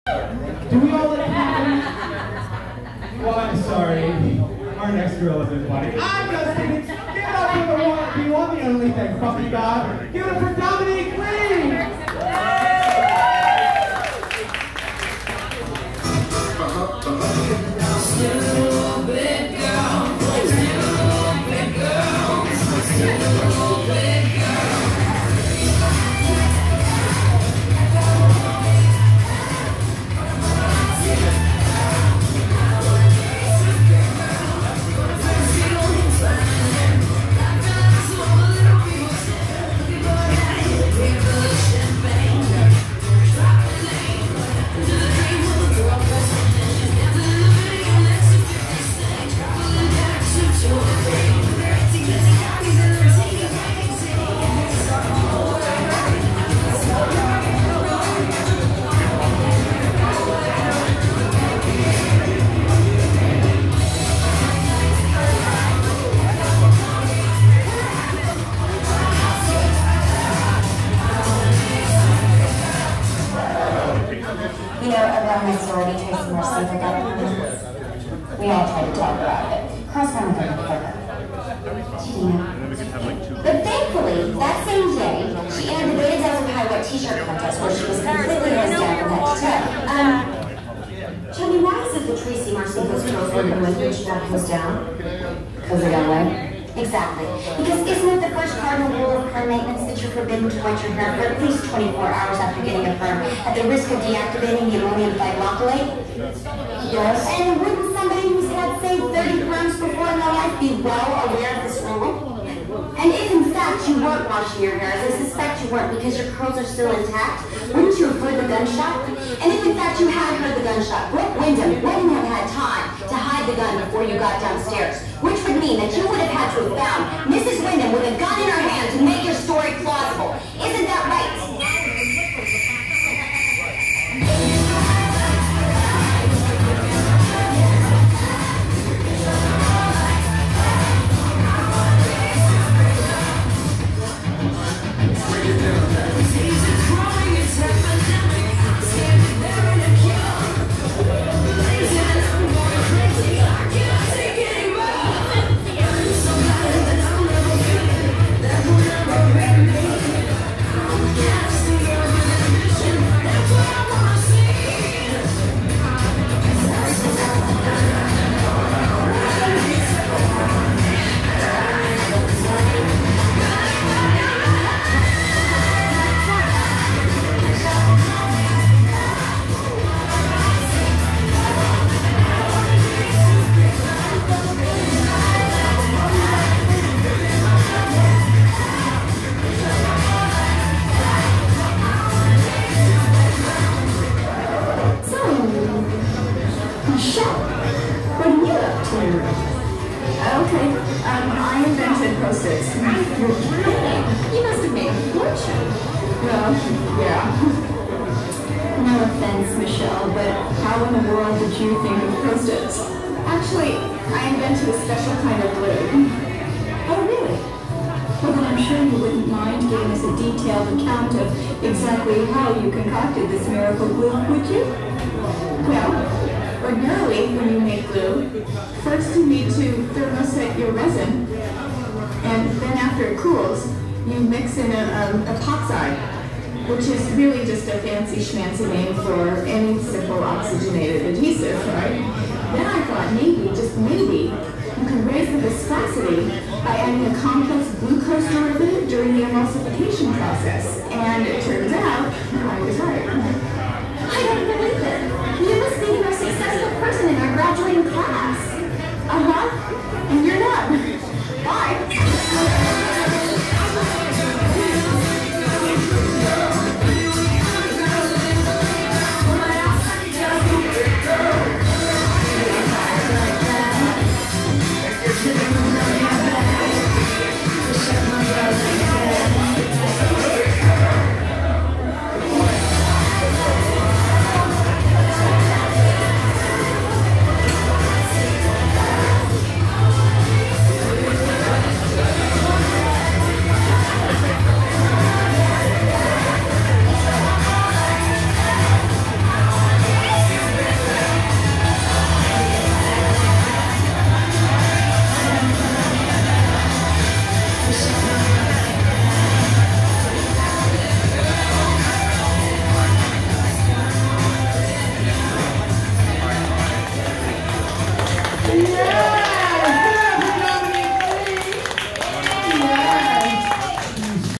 Do we all look happy? Well, I'm sorry. Our next girl isn't funny. I'm just kidding. Give it up for the one, the only thing, puppy god. Give it up for Dominique, please! Stupid girl, stupid girl, stupid girl. We all try to talk about it. Cross-ground with her. But thankfully, that same day, she entered the Beta Delta Pi Wet T-shirt contest where she was completely hands down from head to toe. Tell me, why is it that Tracy Marcinko's girls working with when she got hosed down? Because they got away? Exactly. Because isn't it the first cardinal rule of perm maintenance that you're forbidden to wet your hair for at least 24 hours after getting a perm at the risk of deactivating the ammonium thioglycolate? Yes. And wouldn't somebody who's had, say, 30 perms before in their life be well aware of this rule? And if in fact you weren't washing your hair, as I suspect you weren't because your curls are still intact, wouldn't you have heard the gunshot? And if in fact you had heard the gunshot, Brooke Wyndham wouldn't have had time to hide the gun before you got downstairs, which would mean that you would have had to have found Mrs. Wyndham with a gun in her hand to make your story plausible. Isn't that right? I invented Post-its. You're kidding. You must have made a fortune. Well, yeah. No offense, Michelle, but how in the world did you think of Post-its? Actually, I invented a special kind of glue. Oh, really? Well, then I'm sure you wouldn't mind giving us a detailed account of exactly how you concocted this miracle glue, would you? Well, ordinarily, when you make glue, first you need to thermoset your resin, and then after it cools, you mix in an epoxide, which is really just a fancy schmancy name for any simple oxygenated adhesive, right? Then I thought maybe, just maybe, you can raise the viscosity by adding a complex glucose derivative during the emulsification process, and it turns out I was right.